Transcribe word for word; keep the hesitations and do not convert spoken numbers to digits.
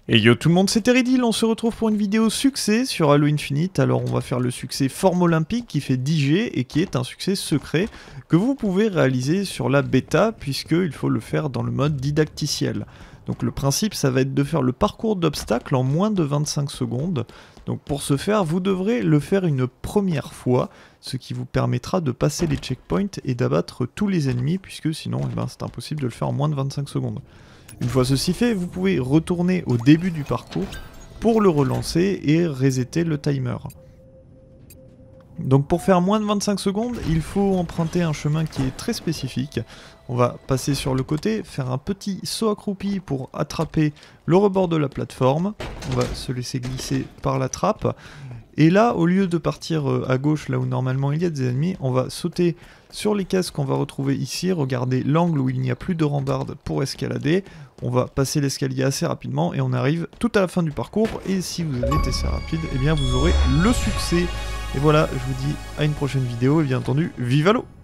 Et yo tout le monde, c'est Teridil, on se retrouve pour une vidéo succès sur Halo Infinite. Alors on va faire le succès forme olympique qui fait dix G et qui est un succès secret que vous pouvez réaliser sur la bêta puisqu'il faut le faire dans le mode didacticiel. Donc le principe ça va être de faire le parcours d'obstacles en moins de vingt-cinq secondes. Donc pour ce faire, vous devrez le faire une première fois, ce qui vous permettra de passer les checkpoints et d'abattre tous les ennemis puisque sinon eh ben, c'est impossible de le faire en moins de vingt-cinq secondes. Une fois ceci fait, vous pouvez retourner au début du parcours pour le relancer et resetter le timer. Donc pour faire moins de vingt-cinq secondes, il faut emprunter un chemin qui est très spécifique. On va passer sur le côté, faire un petit saut accroupi pour attraper le rebord de la plateforme. On va se laisser glisser par la trappe. Et là, au lieu de partir à gauche, là où normalement il y a des ennemis, on va sauter sur les cases qu'on va retrouver ici, regarder l'angle où il n'y a plus de rambarde pour escalader. On va passer l'escalier assez rapidement et on arrive tout à la fin du parcours. Et si vous avez été assez rapide, eh bien vous aurez le succès. Et voilà, je vous dis à une prochaine vidéo et bien entendu, vive Halo!